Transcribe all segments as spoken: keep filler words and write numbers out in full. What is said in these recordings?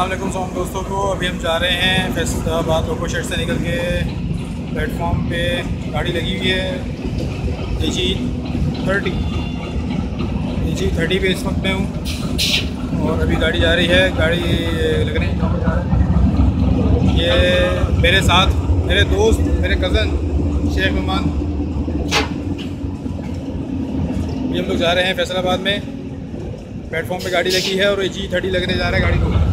अस्सलाम वालेकुम दोस्तों को अभी हम जा रहे हैं फैसलाबाद लोको शहर से निकल के प्लेटफॉर्म पे गाड़ी लगी हुई है ए जी थर्टी ए जी थर्टी पे इस वक्त में हूँ और अभी गाड़ी जा रही है। गाड़ी लगने जा रही है। ये मेरे साथ मेरे दोस्त मेरे कज़न शेख मेहमान ये हम लोग जा रहे हैं फैसलाबाद में। प्लेटफॉर्म पे गाड़ी लगी है और ए जी थर्टी लगने जा रहा है गाड़ी को।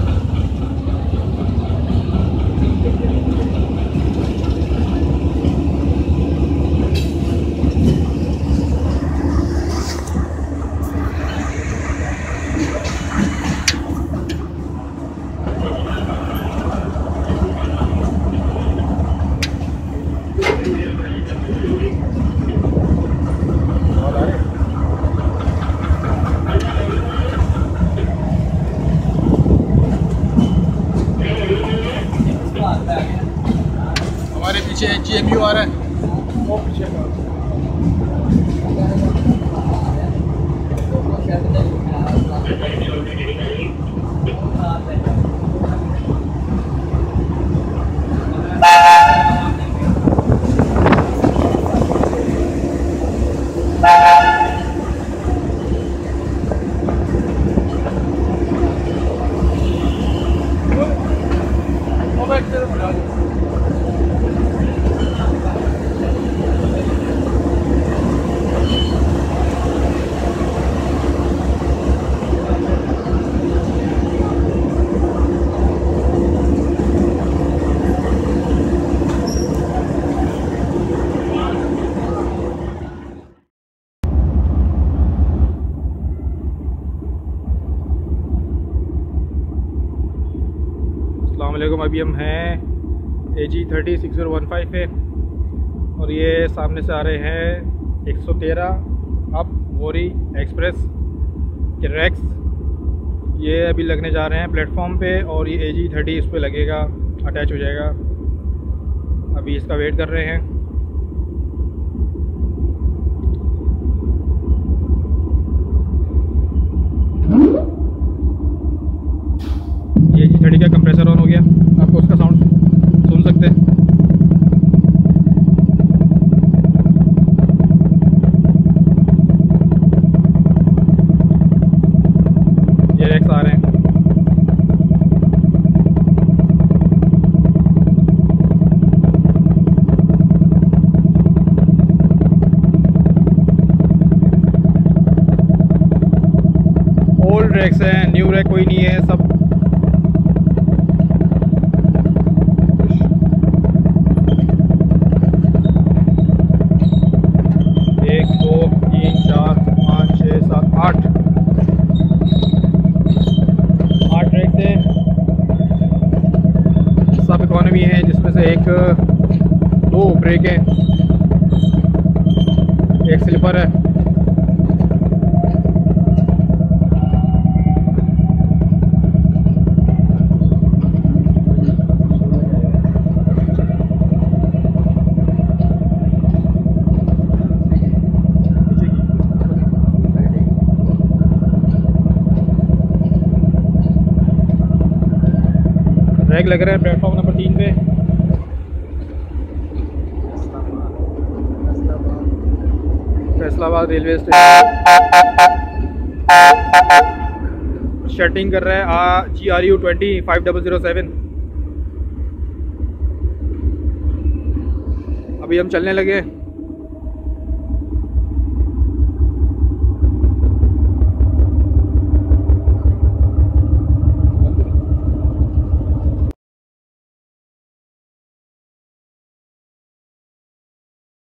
हमारे पीछे जी एम यू आ रहा है वो पीछे का अस्सलामुअलैकुम। अभी हम हैं A G thirty six zero one five पे और ये सामने से आ रहे हैं एक सौ तेरह अप गौरी एक्सप्रेस के रैक्स। ये अभी लगने जा रहे हैं प्लेटफॉर्म पे और ये ए जी थर्टी इस पे लगेगा, अटैच हो जाएगा। अभी इसका वेट कर रहे हैं। ये जी थर्टी का कंप्रेसर ऑन हो गया, आपको उसका साउंड सुन सकते हैं। ये रैक्स आ रहे हैं। ओल्ड रैक्स हैं, न्यू रैक कोई नहीं है, सब एक दो तीन चार पाँच छः सात आठ आठ रैक थे। सब इकॉनमी है जिसमें से एक दो ब्रेक है, एक स्लीपर है। रैक लग रहा है प्लेटफॉर्म नंबर तीन पे। फैसलाबाद रेलवे स्टेशन शटिंग कर रहा है आ G R U twenty five double zero seven. अभी हम चलने लगे।